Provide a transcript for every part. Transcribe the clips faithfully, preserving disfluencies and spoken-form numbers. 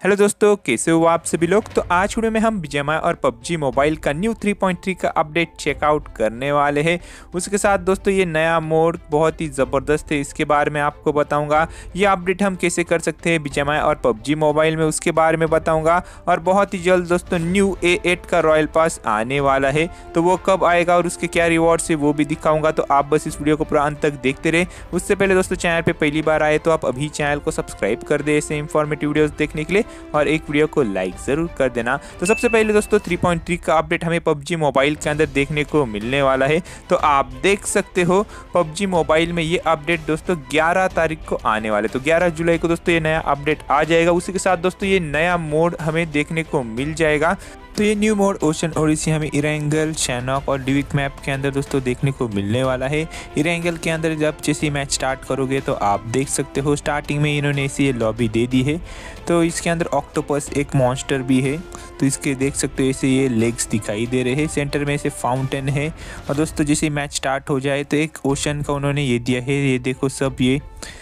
Hello दोस्तों, कैसे हो आप सभी लोग। तो आज वीडियो में हम बीजीएमआई और पबजी मोबाइल का न्यू थ्री पॉइंट थ्री का अपडेट चेकआउट करने वाले हैं। उसके साथ दोस्तों ये नया मोड बहुत ही ज़बरदस्त है, इसके बारे में आपको बताऊंगा। ये अपडेट हम कैसे कर सकते हैं बीजीएमआई और पबजी मोबाइल में, उसके बारे में बताऊंगा। और बहुत ही जल्द दोस्तों न्यू ए एट का रॉयल पास आने वाला है, तो वो कब आएगा और उसके क्या रिवॉर्ड्स है वो भी दिखाऊंगा। तो आप बस इस वीडियो को पूरा अंत तक देखते रहे। उससे पहले दोस्तों चैनल पर पहली बार आए तो आप अभी चैनल को सब्सक्राइब कर दे ऐसे इंफॉर्मेटिव वीडियोज़ देखने के लिए, और एक वीडियो को लाइक ज़रूर कर देना। तो सबसे पहले दोस्तों थ्री पॉइंट थ्री का अपडेट हमें पबजी मोबाइल के अंदर देखने को मिलने वाला है। तो आप देख सकते हो पबजी मोबाइल में ये अपडेट दोस्तों ग्यारह तारीख को आने वाले, तो ग्यारह जुलाई को दोस्तों ये नया अपडेट आ जाएगा। उसी के साथ दोस्तों ये नया मोड हमें देखने को मिल जाएगा। तो ये न्यू मोड ओशन ओडिसी हमें इरेंगल, शैनॉक और डिविक मैप के अंदर दोस्तों देखने को मिलने वाला है। इरेंगल के अंदर जब जैसे मैच स्टार्ट करोगे तो आप देख सकते हो स्टार्टिंग में इन्होंने इसे ये लॉबी दे दी है। तो इसके अंदर ऑक्टोपस एक मॉन्स्टर भी है, तो इसके देख सकते हो ऐसे ये लेग्स दिखाई दे रहे हैं। सेंटर में ऐसे फाउंटेन है, और दोस्तों जैसे मैच स्टार्ट हो जाए तो एक ओशन का उन्होंने ये दिया है। ये देखो सब ये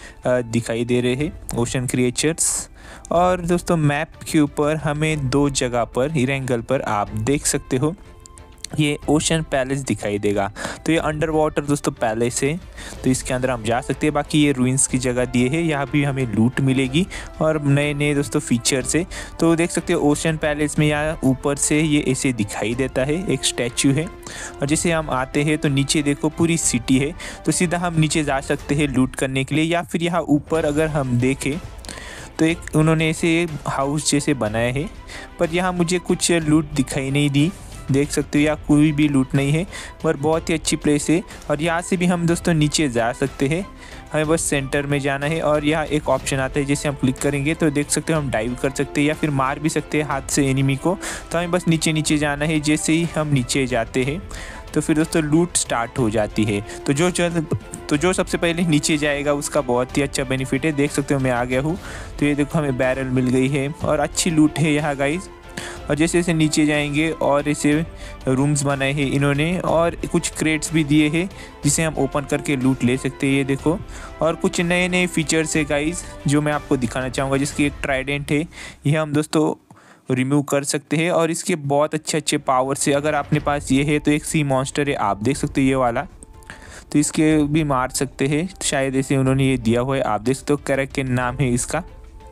दिखाई दे रहे हैं ओशन क्रिएचर्स। और दोस्तों मैप के ऊपर हमें दो जगह पर इरेंगल पर आप देख सकते हो ये ओशन पैलेस दिखाई देगा। तो ये अंडर वाटर दोस्तों पैलेस है, तो इसके अंदर हम जा सकते हैं। बाकी ये रूइंस की जगह दिए है, यहाँ भी हमें लूट मिलेगी और नए नए दोस्तों फीचर्स है। तो देख सकते हो ओशन पैलेस में यहाँ ऊपर से ये ऐसे दिखाई देता है, एक स्टैचू है। और जैसे हम आते हैं तो नीचे देखो पूरी सिटी है, तो सीधा हम नीचे जा सकते हैं लूट करने के लिए। या फिर यहाँ ऊपर अगर हम देखें तो एक उन्होंने ऐसे हाउस जैसे बनाए हैं, पर यहाँ मुझे कुछ लूट दिखाई नहीं दी। देख सकते हो यहाँ कोई भी लूट नहीं है, पर बहुत ही अच्छी प्लेस है। और यहाँ से भी हम दोस्तों नीचे जा सकते हैं, हमें बस सेंटर में जाना है। और यहाँ एक ऑप्शन आता है, जैसे हम क्लिक करेंगे तो देख सकते हो हम डाइव कर सकते हैं या फिर मार भी सकते हैं हाथ से एनिमी को। तो हमें बस नीचे नीचे जाना है। जैसे ही हम नीचे जाते हैं तो फिर दोस्तों लूट स्टार्ट हो जाती है। तो जो चल तो जो सबसे पहले नीचे जाएगा उसका बहुत ही अच्छा बेनिफिट है। देख सकते हो मैं आ गया हूँ, तो ये देखो हमें बैरल मिल गई है और अच्छी लूट है यहाँ गाइस। और जैसे जैसे नीचे जाएंगे और ऐसे रूम्स बनाए हैं इन्होंने, और कुछ क्रेट्स भी दिए हैं जिसे हम ओपन करके लूट ले सकते हैं। ये देखो, और कुछ नए नए फीचर्स है गाइस जो मैं आपको दिखाना चाहूँगा। जिसकी एक ट्राइडेंट है, ये हम दोस्तों रिमूव कर सकते हैं। और इसके बहुत अच्छे अच्छे पावर से अगर आपने पास ये है तो एक सी मॉन्स्टर है, आप देख सकते हो ये वाला, तो इसके भी मार सकते हैं। शायद ऐसे उन्होंने ये दिया हुआ है, आप देख सकते हो कैरेक्टर नाम है इसका,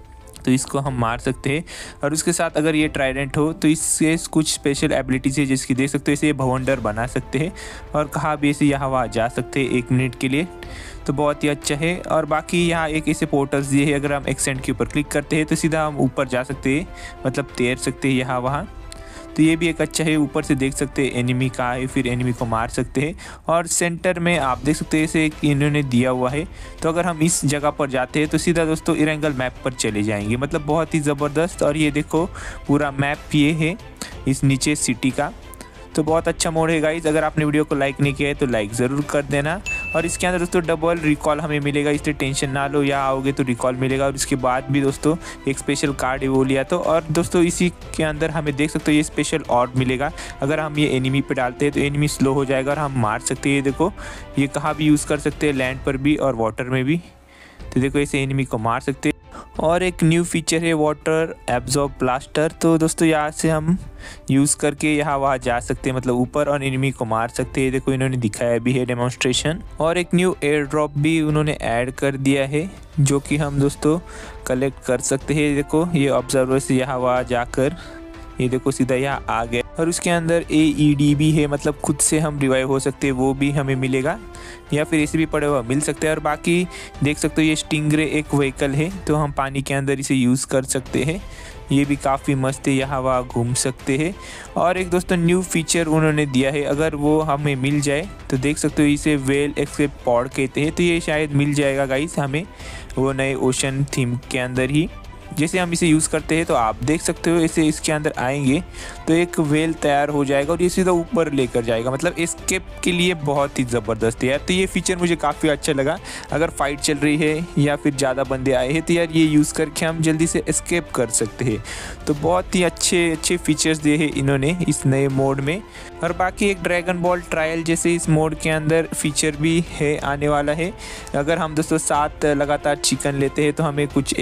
तो इसको हम मार सकते हैं। और उसके साथ अगर ये ट्राइडेंट हो तो इससे कुछ स्पेशल एबिलिटीज़ है जिसकी देख सकते हो इसे भवंडर बना सकते हैं, और कहाँ भी ऐसे यहाँ वहाँ जा सकते हैं एक मिनट के लिए, तो बहुत ही अच्छा है। और बाकी यहाँ एक ऐसे पोर्टल्स दिए है, अगर हम एक्सेंट के ऊपर क्लिक करते हैं तो सीधा हम ऊपर जा सकते हैं, मतलब तैर सकते हैं यहाँ वहाँ। तो ये भी एक अच्छा है, ऊपर से देख सकते हैं एनिमी कहाँ है, फिर एनिमी को मार सकते हैं। और सेंटर में आप देख सकते हैं इसे इन्होंने दिया हुआ है, तो अगर हम इस जगह पर जाते हैं तो सीधा दोस्तों इरेंगल मैप पर चले जाएंगे, मतलब बहुत ही ज़बरदस्त। और ये देखो पूरा मैप ये है इस नीचे सिटी का, तो बहुत अच्छा मोड है गाइज। अगर आपने वीडियो को लाइक नहीं किया है तो लाइक ज़रूर कर देना। और इसके अंदर दोस्तों डबल रिकॉल हमें मिलेगा, इसलिए टेंशन ना लो, यहाँ आओगे तो रिकॉल मिलेगा। और इसके बाद भी दोस्तों एक स्पेशल कार्ड है वो लिया तो। और दोस्तों इसी के अंदर हमें देख सकते हो ये स्पेशल ऑर्ब मिलेगा, अगर हम ये एनिमी पे डालते हैं तो एनिमी स्लो हो जाएगा और हम मार सकते हैं। ये देखो ये कहाँ भी यूज़ कर सकते हैं, लैंड पर भी और वाटर में भी, तो देखो ऐसे एनिमी को मार सकते हैं। और एक न्यू फीचर है वाटर एब्जॉर्ब ब्लास्टर, तो दोस्तों यहाँ से हम यूज़ करके यहाँ वहाँ जा सकते हैं, मतलब ऊपर, और एनिमी को मार सकते हैं। देखो इन्होंने दिखाया भी है डेमोन्स्ट्रेशन। और एक न्यू एयर ड्रॉप भी उन्होंने ऐड कर दिया है जो कि हम दोस्तों कलेक्ट कर सकते हैं। देखो ये ऑब्जर्वर से यहाँ वहाँ जाकर ये देखो सीधा यहाँ आ गया। और उसके अंदर ए ई डी भी है, मतलब खुद से हम रिवाइव हो सकते हैं, वो भी हमें मिलेगा, या फिर ऐसे भी पड़े हुआ मिल सकते हैं। और बाकी देख सकते हो ये स्टिंगरे एक व्हीकल है, तो हम पानी के अंदर इसे यूज़ कर सकते हैं, ये भी काफ़ी मस्त है, यहाँ वहाँ घूम सकते हैं। और एक दोस्तों न्यू फीचर उन्होंने दिया है, अगर वो हमें मिल जाए तो देख सकते हो इसे वेल एस्केप पॉड कहते हैं, तो ये शायद मिल जाएगा गाइस हमें वो नए ओशन थीम के अंदर ही। जैसे हम इसे यूज़ करते हैं तो आप देख सकते हो ऐसे इसके अंदर आएंगे तो एक वेल तैयार हो जाएगा और ये सीधा ऊपर लेकर जाएगा, मतलब एस्केप के लिए बहुत ही ज़बरदस्त है यार। तो ये फीचर मुझे काफ़ी अच्छा लगा, अगर फाइट चल रही है या फिर ज़्यादा बंदे आए हैं तो यार ये यूज़ करके हम जल्दी से एस्केप कर सकते हैं। तो बहुत ही अच्छे अच्छे फीचर्स दिए हैं इन्होंने इस नए मोड में। और बाकी एक ड्रैगन बॉल ट्रायल जैसे इस मोड के अंदर फीचर भी है आने वाला है। अगर हम दोस्तों सात लगातार चिकन लेते हैं तो हमें कुछ एक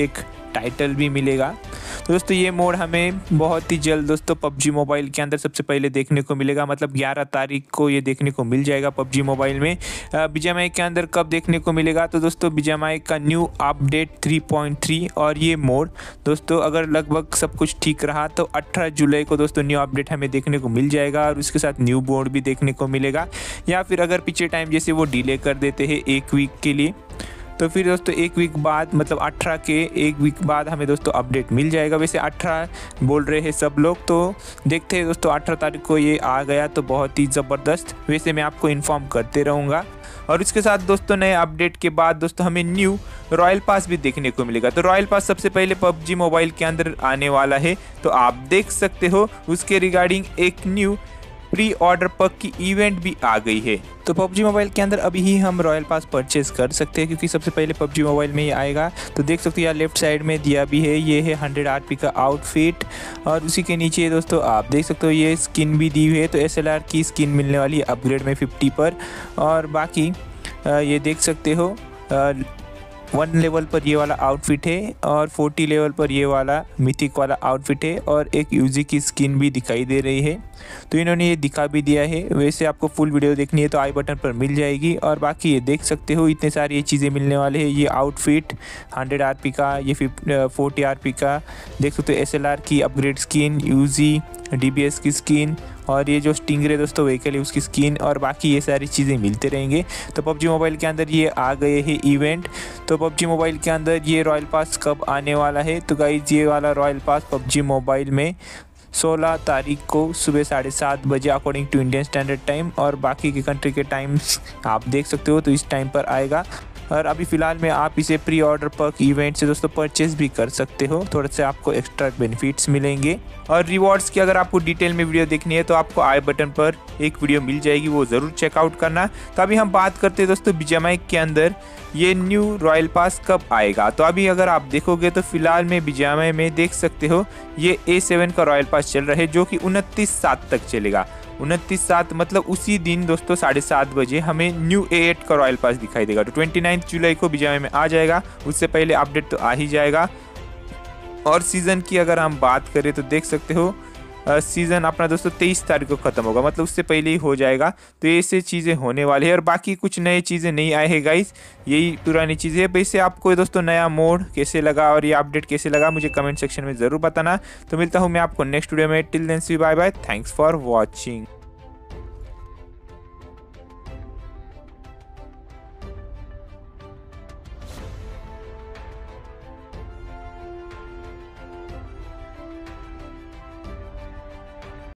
टाइटल भी मिलेगा। तो दोस्तों ये मोड हमें बहुत ही जल्द दोस्तों पबजी मोबाइल के अंदर सबसे पहले देखने को मिलेगा, मतलब ग्यारह तारीख को ये देखने को मिल जाएगा पबजी मोबाइल में। बीजीएमआई के अंदर कब देखने को मिलेगा, तो दोस्तों बीजीएमआई का new update three point three और ये मोड दोस्तों अगर लगभग सब कुछ ठीक रहा तो अठारह जुलाई को दोस्तों न्यू अपडेट हमें देखने को मिल जाएगा और उसके साथ न्यू मोड भी देखने को मिलेगा। या फिर अगर पिछले टाइम जैसे वो डिले कर देते हैं एक वीक के लिए, तो फिर दोस्तों एक वीक बाद मतलब अठारह के एक वीक बाद हमें दोस्तों अपडेट मिल जाएगा। वैसे अठारह बोल रहे हैं सब लोग, तो देखते हैं दोस्तों अठारह तारीख को ये आ गया तो बहुत ही ज़बरदस्त। वैसे मैं आपको इन्फॉर्म करते रहूँगा। और इसके साथ दोस्तों नए अपडेट के बाद दोस्तों हमें न्यू रॉयल पास भी देखने को मिलेगा। तो रॉयल पास सबसे पहले पबजी मोबाइल के अंदर आने वाला है, तो आप देख सकते हो उसके रिगार्डिंग एक न्यू प्री ऑर्डर पक की इवेंट भी आ गई है। तो पबजी मोबाइल के अंदर अभी ही हम रॉयल पास परचेज कर सकते हैं क्योंकि सबसे पहले पबजी मोबाइल में ही आएगा। तो देख सकते हो यार लेफ्ट साइड में दिया भी है, ये है हंड्रेड आरपी का आउटफिट और उसी के नीचे दोस्तों आप देख सकते हो ये स्किन भी दी हुई है। तो एसएलआर की स्किन मिलने वाली है अपग्रेड में फिफ्टी पर। और बाकी ये देख सकते हो वन लेवल पर ये वाला आउटफिट है और फोर्टी लेवल पर ये वाला मिथिक वाला आउटफिट है और एक यूजी की स्किन भी दिखाई दे रही है। तो इन्होंने ये दिखा भी दिया है। वैसे आपको फुल वीडियो देखनी है तो आई बटन पर मिल जाएगी। और बाकी ये देख सकते हो इतने सारी ये चीज़ें मिलने वाले हैं। ये आउटफिट हंड्रेड आरपी का, ये फोर्टी आरपी का, देख सकते हो एसएलआर की अपग्रेड स्किन, यूजी डीबीएस की स्किन और ये जो स्टिंगरे दोस्तों व्हीकल है उसकी स्किन और बाकी ये सारी चीज़ें मिलते रहेंगे। तो पबजी मोबाइल के अंदर ये आ गए हैं इवेंट। तो पबजी मोबाइल के अंदर ये रॉयल पास कब आने वाला है, तो गाइज ये वाला रॉयल पास पबजी मोबाइल में सोलह तारीख को सुबह साढ़े सात बजे according to Indian standard time और बाकी के कंट्री के टाइम्स आप देख सकते हो, तो इस टाइम पर आएगा। और अभी फ़िलहाल में आप इसे प्री ऑर्डर पर इवेंट से दोस्तों परचेज भी कर सकते हो, थोड़े से आपको एक्स्ट्रा बेनिफिट्स मिलेंगे। और रिवॉर्ड्स की अगर आपको डिटेल में वीडियो देखनी है तो आपको आई बटन पर एक वीडियो मिल जाएगी, वो ज़रूर चेकआउट करना। तो अभी हम बात करते हैं दोस्तों बीजीएमआई के अंदर ये न्यू रॉयल पास कब आएगा। तो अभी अगर आप देखोगे तो फिलहाल में बीजीएमआई में देख सकते हो ये ए सेवन का रॉयल पास चल रहा है जो कि उनतीस सात तक चलेगा। उनतीस सात मतलब उसी दिन दोस्तों साढ़े सात बजे हमें न्यू ए एट का रॉयल पास दिखाई देगा। तो ट्वेंटी नाइन्थ जुलाई को बीजीएमआई में आ जाएगा, उससे पहले अपडेट तो आ ही जाएगा। और सीज़न की अगर हम बात करें तो देख सकते हो सीज़न अपना दोस्तों तेईस तारीख को ख़त्म होगा, मतलब उससे पहले ही हो जाएगा। तो ऐसे चीज़ें होने वाली है और बाकी कुछ नए चीज़ें नहीं आए हैं गाइस, यही पुरानी चीज़ें है। वैसे आपको दोस्तों नया मोड कैसे लगा और ये अपडेट कैसे लगा मुझे कमेंट सेक्शन में ज़रूर बताना। तो मिलता हूँ मैं आपको नेक्स्ट वीडियो में। Till then see bye bye, thanks for watching.